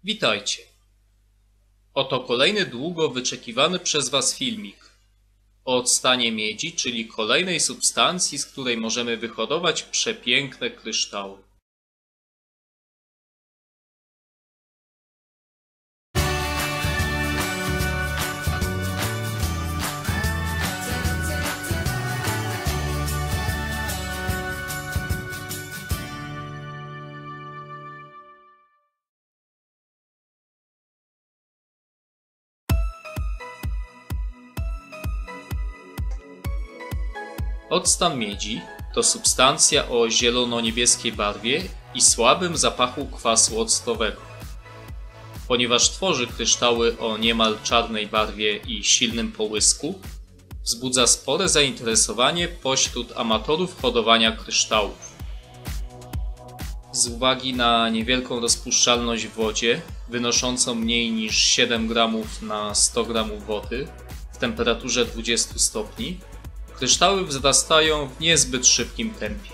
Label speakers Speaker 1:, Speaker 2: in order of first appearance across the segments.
Speaker 1: Witajcie. Oto kolejny długo wyczekiwany przez Was filmik o octanie miedzi, czyli kolejnej substancji, z której możemy wyhodować przepiękne kryształy. Octan miedzi to substancja o zielono-niebieskiej barwie i słabym zapachu kwasu octowego. Ponieważ tworzy kryształy o niemal czarnej barwie i silnym połysku, wzbudza spore zainteresowanie pośród amatorów hodowania kryształów. Z uwagi na niewielką rozpuszczalność w wodzie, wynoszącą mniej niż 7 g na 100 g wody w temperaturze 20 stopni, kryształy wzrastają w niezbyt szybkim tempie.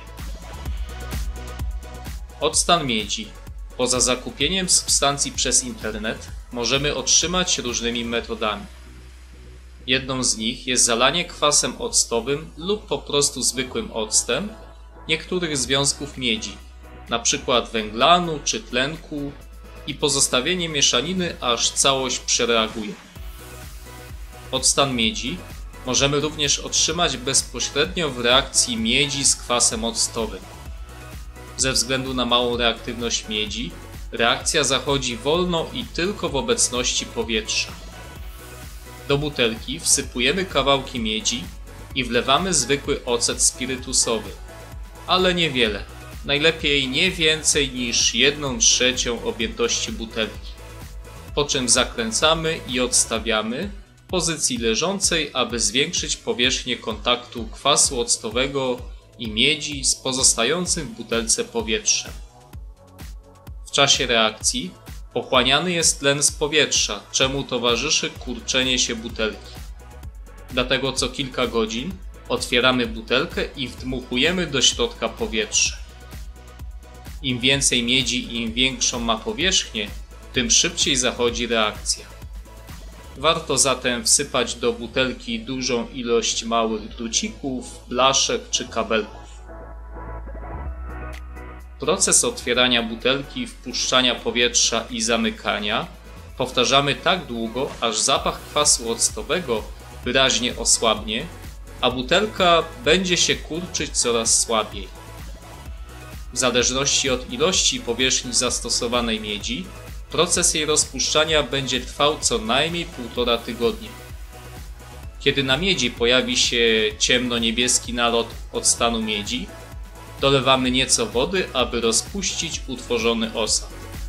Speaker 1: Octan miedzi, poza zakupieniem substancji przez internet, możemy otrzymać różnymi metodami. Jedną z nich jest zalanie kwasem octowym lub po prostu zwykłym octem niektórych związków miedzi, np. węglanu czy tlenku, i pozostawienie mieszaniny, aż całość przereaguje. Octan miedzi możemy również otrzymać bezpośrednio w reakcji miedzi z kwasem octowym. Ze względu na małą reaktywność miedzi, reakcja zachodzi wolno i tylko w obecności powietrza. Do butelki wsypujemy kawałki miedzi i wlewamy zwykły ocet spirytusowy, ale niewiele, najlepiej nie więcej niż 1/3 objętości butelki, po czym zakręcamy i odstawiamy w pozycji leżącej, aby zwiększyć powierzchnię kontaktu kwasu octowego i miedzi z pozostającym w butelce powietrzem. W czasie reakcji pochłaniany jest tlen z powietrza, czemu towarzyszy kurczenie się butelki. Dlatego co kilka godzin otwieramy butelkę i wdmuchujemy do środka powietrze. Im więcej miedzi i im większą ma powierzchnię, tym szybciej zachodzi reakcja. Warto zatem wsypać do butelki dużą ilość małych drucików, blaszek czy kabelków. Proces otwierania butelki, wpuszczania powietrza i zamykania powtarzamy tak długo, aż zapach kwasu octowego wyraźnie osłabnie, a butelka będzie się kurczyć coraz słabiej. W zależności od ilości powierzchni zastosowanej miedzi, proces jej rozpuszczania będzie trwał co najmniej 1,5 tygodnia. Kiedy na miedzi pojawi się ciemno-niebieski nalot octanu miedzi, dolewamy nieco wody, aby rozpuścić utworzony osad.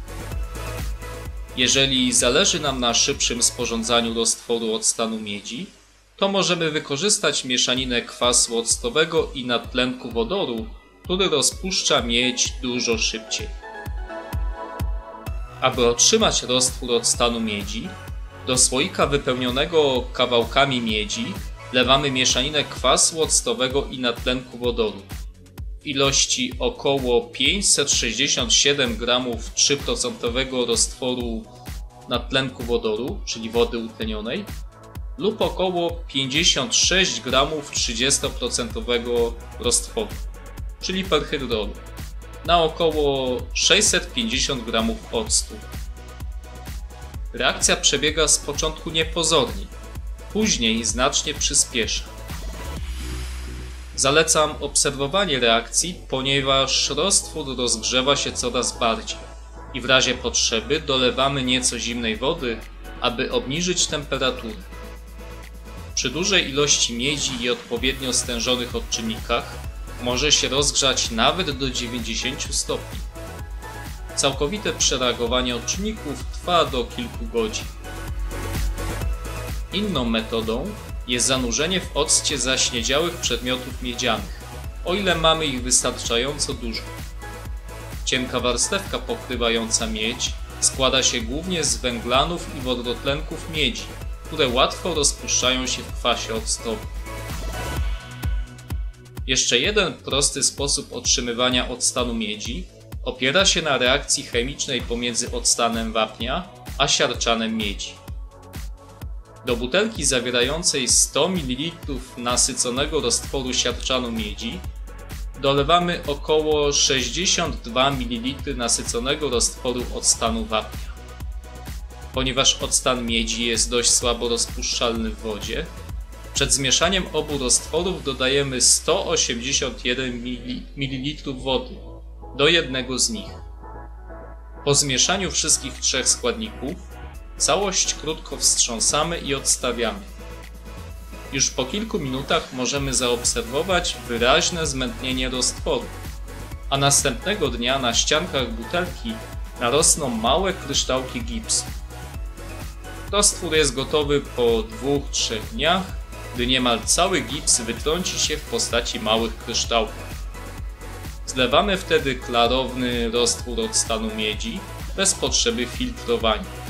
Speaker 1: Jeżeli zależy nam na szybszym sporządzaniu roztworu octanu miedzi, to możemy wykorzystać mieszaninę kwasu octowego i nadtlenku wodoru, który rozpuszcza miedź dużo szybciej. Aby otrzymać roztwór octanu miedzi, do słoika wypełnionego kawałkami miedzi wlewamy mieszaninę kwasu octowego i nadtlenku wodoru w ilości około 567 g 3% roztworu nadtlenku wodoru, czyli wody utlenionej, lub około 56 g 30% roztworu, czyli perhydrolu, na około 650 g octu. Reakcja przebiega z początku niepozornie, później znacznie przyspiesza. Zalecam obserwowanie reakcji, ponieważ roztwór rozgrzewa się coraz bardziej i w razie potrzeby dolewamy nieco zimnej wody, aby obniżyć temperaturę. Przy dużej ilości miedzi i odpowiednio stężonych odczynnikach może się rozgrzać nawet do 90 stopni. Całkowite przereagowanie odczynników trwa do kilku godzin. Inną metodą jest zanurzenie w occie zaśniedziałych przedmiotów miedzianych, o ile mamy ich wystarczająco dużo. Cienka warstewka pokrywająca miedź składa się głównie z węglanów i wodorotlenków miedzi, które łatwo rozpuszczają się w kwasie octowym. Jeszcze jeden prosty sposób otrzymywania octanu miedzi Opiera się na reakcji chemicznej pomiędzy octanem wapnia a siarczanem miedzi. Do butelki zawierającej 100 ml nasyconego roztworu siarczanu miedzi dolewamy około 62 ml nasyconego roztworu octanu wapnia. Ponieważ octan miedzi jest dość słabo rozpuszczalny w wodzie, przed zmieszaniem obu roztworów dodajemy 181 ml wody do jednego z nich. Po zmieszaniu wszystkich trzech składników całość krótko wstrząsamy i odstawiamy. Już po kilku minutach możemy zaobserwować wyraźne zmętnienie roztworu, a następnego dnia na ściankach butelki narosną małe kryształki gipsu. Roztwór jest gotowy po 2-3 dniach, gdy niemal cały gips wytrąci się w postaci małych kryształków. Zlewamy wtedy klarowny roztwór octanu miedzi bez potrzeby filtrowania.